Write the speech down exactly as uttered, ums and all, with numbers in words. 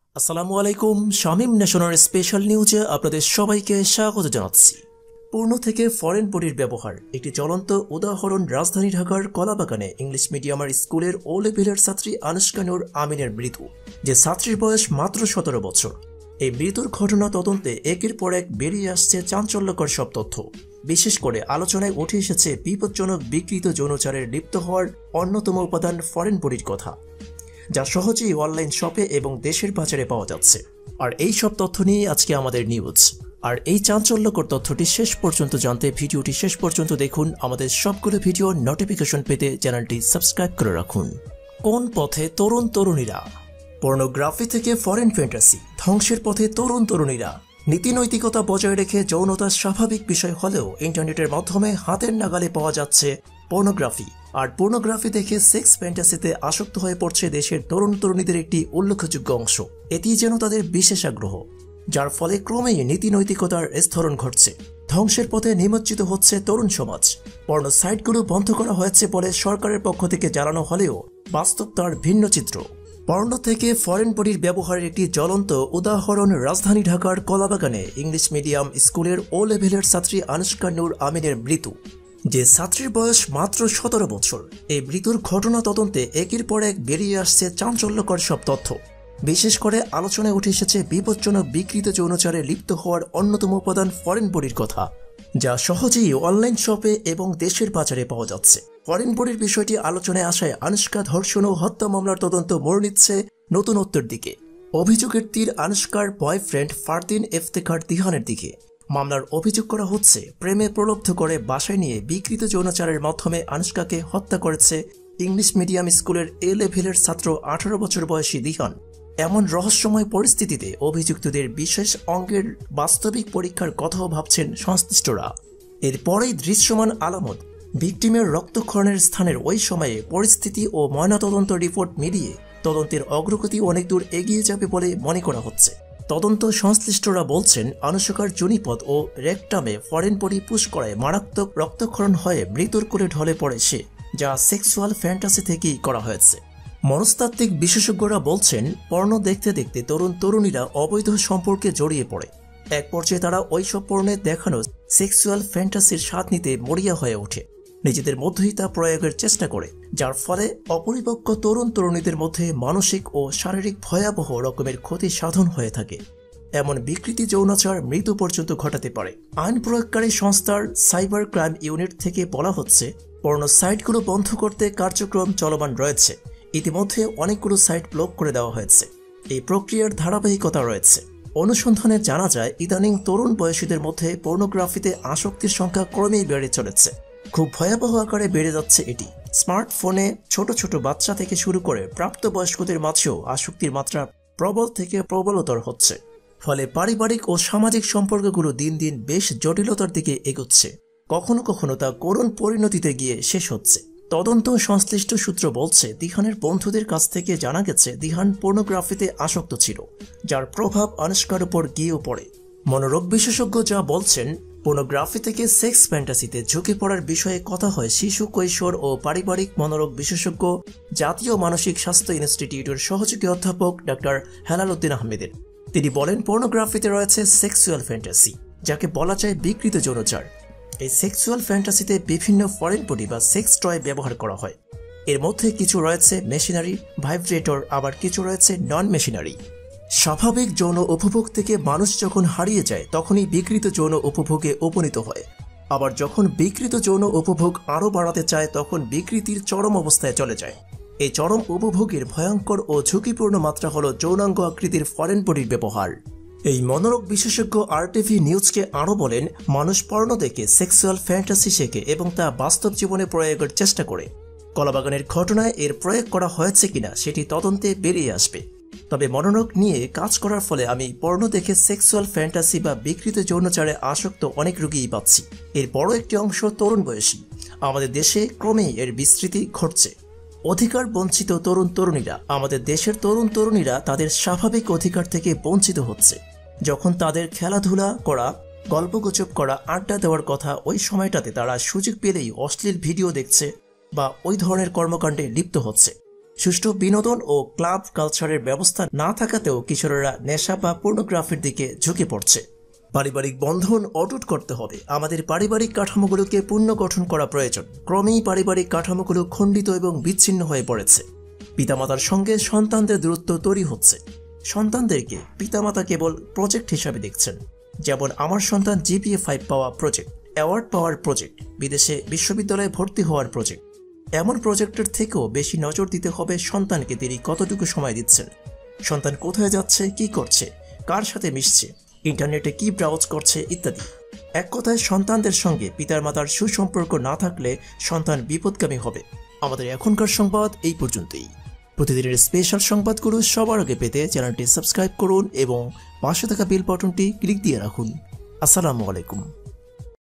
আসসালামু আলাইকুম। Shamim national special নিউজে আপনাদের সবাইকে স্বাগত জানাচ্ছি। পূর্ণ থেকে ফরেন বডির ব্যবহার একটি জ্বলন্ত উদাহরণ। রাজধানী ঢাকার কলাবাগানে ইংলিশ মিডিয়ামের স্কুলের ও লেভেলের ছাত্রী আনুশকা নূর আমিনের মৃত্যু, যে ছাত্রীর বয়স মাত্র সতেরো বছর। এই মৃত্যুর ঘটনা তদন্তে একের পর এক বেরিয়ে আসছে চাঞ্চল্যকর সব তথ্য। বিশেষ করে আলোচনায় উঠে এসেছে বিপজ্জনক বিকৃত যৌনাচারে লিপ্ত হওয়ার অন্যতম উপাদান ফরেন বডির কথা, যা সহজেই অনলাইন শপে এবং দেশের বাজারে পাওয়া যাচ্ছে। আর এই সব তথ্য নিয়ে আজকে আমাদের নিউজ। আর এই চাঞ্চল্যকর তথ্যটি শেষ পর্যন্ত জানতে ভিডিওটি শেষ পর্যন্ত দেখুন। আমাদের সবগুলো ভিডিও নোটিফিকেশন পেতে চ্যানেলটি সাবস্ক্রাইব করে রাখুন। কোন পথে তরুণ তরুণীরা? পর্নোগ্রাফি থেকে ফরেন ফ্যান্টাসি, ধ্বংসের পথে তরুণ তরুণীরা। নীতি নৈতিকতা বজায় রেখে যৌনতা স্বাভাবিক বিষয় হলেও ইন্টারনেটের মাধ্যমে হাতের নাগালে পাওয়া যাচ্ছে পর্নোগ্রাফি। আর পর্নোগ্রাফি দেখে সেক্স ফ্যান্টাসিতে আসক্ত হয়ে পড়ছে দেশের তরুণ তরুণীদের একটি উল্লেখযোগ্য অংশ। এটি যেন তাদের বিশেষ আগ্রহ, যার ফলে ক্রমেই নীতি নৈতিকতার স্থরণ ঘটছে। ধ্বংসের পথে নিমজ্জিত হচ্ছে তরুণ সমাজ। পর্ন সাইটগুলো বন্ধ করা হয়েছে বলে সরকারের পক্ষ থেকে জানানো হলেও বাস্তব তার ভিন্ন চিত্র। পর্ন থেকে ফরেন বডির ব্যবহারের একটি জ্বলন্ত উদাহরণ রাজধানী ঢাকার কলাবাগানে ইংলিশ মিডিয়াম স্কুলের ও লেভেলের ছাত্রী আনুশকা নূর আমিনের মৃত্যু, যে ছাত্রীর বয়স মাত্র সতেরো বছর। এই মৃত্যুর ঘটনা তদন্তে একের পর এক বেরিয়ে আসছে চাঞ্চল্যকর সব তথ্য। বিশেষ করে আলোচনায় উঠে এসেছে বিপজ্জনক বিকৃত যৌনাচারে লিপ্ত হওয়ার অন্যতম উপাদান ফরেন বডির কথা, যা সহজেই অনলাইন শপে এবং দেশের বাজারে পাওয়া যাচ্ছে। ফরেন বডির বিষয়টি আলোচনায় আসায় আনুশকা ধর্ষণ ও হত্যা মামলার তদন্ত মোড় নিচ্ছে নতুনত্বের দিকে। অভিযোগের তীর আনুশকার বয়ফ্রেন্ড ফারদিন ইফতেখার দিহানের দিকে। মামলার অভিযোগ করা হচ্ছে, প্রেমে প্রলুব্ধ করে বাসায় নিয়ে বিকৃত যৌনাচারের মাধ্যমে আনুশকাকে হত্যা করেছে ইংলিশ মিডিয়াম স্কুলের এ লেভেলের ছাত্র আঠারো বছর বয়সী দিহান। এমন রহস্যময় পরিস্থিতিতে অভিযুক্তদের বিশেষ অঙ্গের বাস্তবিক পরীক্ষার কথাও ভাবছেন সংশ্লিষ্টরা। এরপরেই দৃশ্যমান আলামত, ভিকটিমের রক্তক্ষরণের স্থানের ওই সময়ে পরিস্থিতি ও ময়নাতদন্ত রিপোর্ট মিলিয়ে তদন্তের অগ্রগতি অনেক দূর এগিয়ে যাবে বলে মনে করা হচ্ছে। তদন্ত সংশ্লিষ্টরা বলছেন, আনুশকার যোনিপথ ও রেকটামে ফরেন বডি পুশ করায় মারাত্মক রক্তক্ষরণ হয়ে মৃত্যুর কোলে ঢলে পড়ে সে, যা সেক্সুয়াল ফ্যান্টাসি থেকেই করা হয়েছে। মনস্তাত্ত্বিক বিশেষজ্ঞরা বলছেন, পর্ণ দেখতে দেখতে তরুণ তরুণীরা অবৈধ সম্পর্কে জড়িয়ে পড়ে। এক পর্যায়ে তারা ওইসব পর্ণে দেখানো সেক্সুয়াল ফ্যান্টাসির স্বাদ নিতে মরিয়া হয়ে ওঠে, নিজেদের মধ্যেই তা প্রয়োগের চেষ্টা করে, যার ফলে অপরিপক্ক তরুণ তরুণীদের মধ্যে মানসিক ও শারীরিক ভয়াবহ রকমের ক্ষতি সাধন হয়ে থাকে। এমন বিকৃতি যৌনাচার মৃত্যু পর্যন্ত ঘটাতে পারে। আইন প্রয়োগকারী সংস্থার সাইবার ক্রাইম ইউনিট থেকে বলা হচ্ছে, পর্নো সাইটগুলো বন্ধ করতে কার্যক্রম চলমান রয়েছে। ইতিমধ্যে অনেকগুলো সাইট ব্লক করে দেওয়া হয়েছে। এই প্রক্রিয়ার ধারাবাহিকতা রয়েছে। অনুসন্ধানে জানা যায়, ইদানিং তরুণ বয়সীদের মধ্যে পর্নোগ্রাফিতে আসক্তির সংখ্যা ক্রমেই বেড়ে চলেছে। খুব ভয়াবহ আকারে বেড়ে যাচ্ছে এটি। স্মার্টফোনে ছোট ছোট বাচ্চা থেকে শুরু করে প্রাপ্তবয়স্কদের মাঝেও আসক্তির মাত্রা প্রবল থেকে প্রবলতর হচ্ছে। ফলে পারিবারিক ও সামাজিক সম্পর্কগুলো দিন দিন বেশ জটিলতার দিকে এগোচ্ছে। কখনো কখনো তা করুণ পরিণতিতে গিয়ে শেষ হচ্ছে। তদন্ত সংশ্লিষ্ট সূত্র বলছে, দিহানের বন্ধুদের কাছ থেকে জানা গেছে দিহান পর্নোগ্রাফিতে আসক্ত ছিল, যার প্রভাব আনুশকার উপর গিয়েও পড়ে। মনোরোগ বিশেষজ্ঞ যা বলছেন, পর্নোগ্রাফি থেকে সেক্স ফ্যান্টাসিতে ঝুঁকে পড়ার বিষয়ে কথা হয় শিশু, কৈশোর ও পারিবারিক মনোরোগ বিশেষজ্ঞ জাতীয় মানসিক স্বাস্থ্য ইনস্টিটিউটের সহযোগী অধ্যাপক ডাক্তার হেলাল উদ্দিন আহমেদের। তিনি বলেন, পর্নোগ্রাফিতে রয়েছে সেক্সুয়াল ফ্যান্টাসি, যাকে বলা যায় বিকৃত যৌনাচার। এই সেক্সুয়াল ফ্যান্টাসিতে বিভিন্ন ফরেন বডি বা সেক্স টয় ব্যবহার করা হয়। এর মধ্যে কিছু রয়েছে মেশিনারি, ভাইব্রেটর, আবার কিছু রয়েছে নন মেশিনারি। স্বাভাবিক যৌন উপভোগ থেকে মানুষ যখন হারিয়ে যায়, তখনই বিকৃত যৌন উপভোগে উপনীত হয়। আবার যখন বিকৃত যৌন উপভোগ আরও বাড়াতে চায়, তখন বিকৃতির চরম অবস্থায় চলে যায়। এই চরম উপভোগের ভয়ঙ্কর ও ঝুঁকিপূর্ণ মাত্রা হল যৌনাঙ্গ আকৃতির ফরেন বডির ব্যবহার। এই মনোরোগ বিশেষজ্ঞ আরটিভি নিউজকে আরও বলেন, মানুষ পর্নো দেখে সেক্সুয়াল ফ্যান্টাসি শেখে এবং তা বাস্তব জীবনে প্রয়োগের চেষ্টা করে। কলাবাগানের ঘটনায় এর প্রয়োগ করা হয়েছে কিনা সেটি তদন্তে বেরিয়ে আসবে। তবে মনোরোগ নিয়ে কাজ করার ফলে আমি পর্নো দেখে সেক্সুয়াল ফ্যান্টাসি বা বিকৃত যৌনাচারে আসক্ত অনেক রোগীই পাচ্ছি। এর বড় একটি অংশ তরুণ বয়সী। আমাদের দেশে ক্রমেই এর বিস্তৃতি ঘটছে। অধিকার বঞ্চিত তরুণ তরুণীরা, আমাদের দেশের তরুণ তরুণীরা তাদের স্বাভাবিক অধিকার থেকে বঞ্চিত হচ্ছে। যখন তাদের খেলাধুলা করা, গল্পগুজব করা, আড্ডা দেওয়ার কথা, ওই সময়টাতে তারা সুযোগ পেলেই অশ্লীল ভিডিও দেখছে বা ওই ধরনের কর্মকাণ্ডে লিপ্ত হচ্ছে। সুষ্ঠু বিনোদন ও ক্লাব কালচারের ব্যবস্থা না থাকাতেও কিশোরেরা নেশা বা পর্নোগ্রাফির দিকে ঝুঁকে পড়ছে। পারিবারিক বন্ধন অটুট করতে হবে। আমাদের পারিবারিক কাঠামোগুলোকে পুনর্গঠন করা প্রয়োজন। ক্রমেই পারিবারিক কাঠামোগুলো খণ্ডিত এবং বিচ্ছিন্ন হয়ে পড়েছে। পিতামাতার সঙ্গে সন্তানদের দূরত্ব তৈরি হচ্ছে। সন্তানদেরকে পিতামাতা কেবল প্রজেক্ট হিসাবে দেখছেন, যেমন আমার সন্তান জিপিএ ফাইভ পাওয়া প্রজেক্ট, অ্যাওয়ার্ড পাওয়ার প্রজেক্ট, বিদেশে বিশ্ববিদ্যালয়ে ভর্তি হওয়ার প্রজেক্ট। এমন প্রজেক্টের থেকেও বেশি নজর দিতে হবে সন্তানকে তিনি কতটুকু সময় দিচ্ছেন, সন্তান কোথায় যাচ্ছে, কি করছে, কার সাথে মিশছে, ইন্টারনেটে কি ব্রাউজ করছে ইত্যাদি। এক কথায় সন্তানদের সঙ্গে পিতার মাতার সুসম্পর্ক না থাকলে সন্তান বিপদগামী হবে। আমাদের এখনকার সংবাদ এই পর্যন্তই। প্রতিদিনের স্পেশাল সংবাদগুলো সবার আগে পেতে চ্যানেলটি সাবস্ক্রাইব করুন এবং পাশে থাকা বেল বাটনটি ক্লিক দিয়ে রাখুন। আসসালামু আলাইকুম।